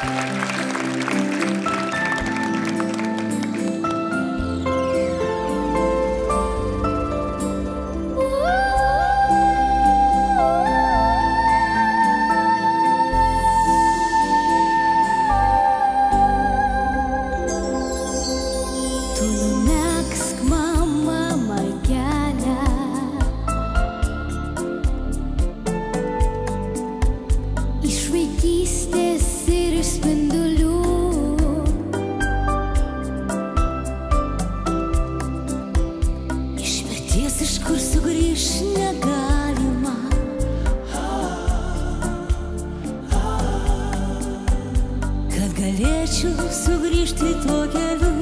Galėčiau sugrįžti tuo keliu,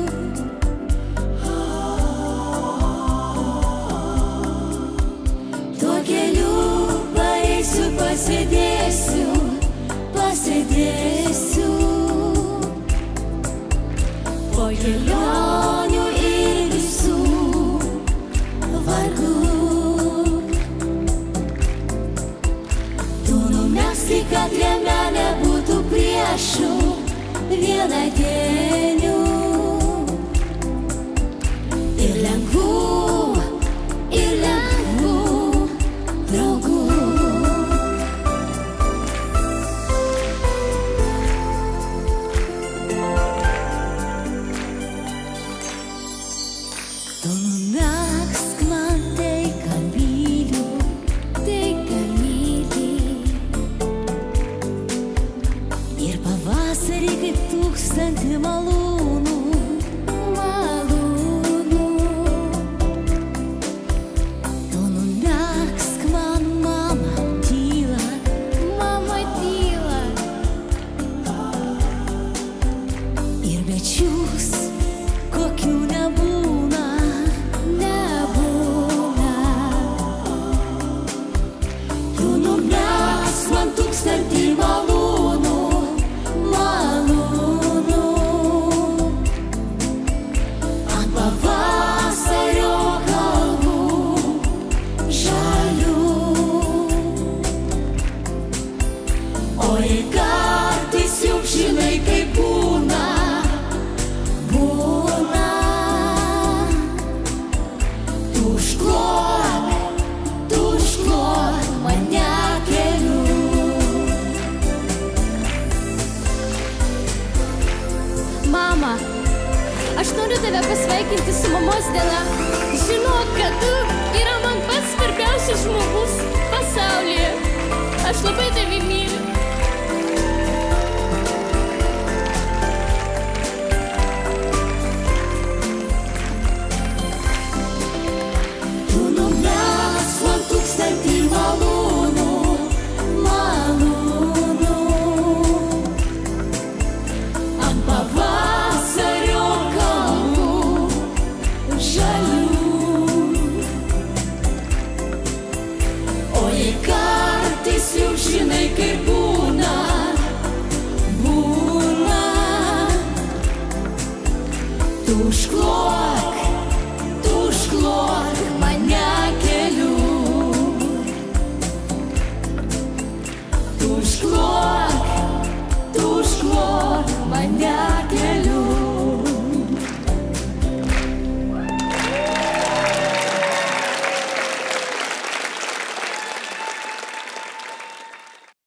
tuo keliu paeisiu, pasėdėsiu, pasėdėsiu. Po kelionių ir visų vargų tu numegzki, kad liemenė būtų priešų vienadienių ir lengvų draugų. Tu numegzk man tai, ką myliu, tai, ką myli. Ir pavasarį kaip tūkstantį malūnų, tu numegzk man, mama, tylą, ir bečius, kokių nebūna. Tu numegzk man tūkstantį malūnų, ant pavasario kalvų žalių. O jei kartais jau žinai, kaip būna, tu užklok mane keliu. Mama, aš noriu tave pasveikinti su mamos diena. Žinok, kad tu yra man pats svarbiausias žmogus pasaulyje. Aš labai tave myliu. Tu numegzk man tūkstantį malūnų, ant pavasario kalvų žalių. O jei kartais jau žinai, kaip būna, tu užklok mane keliu. Tu užklok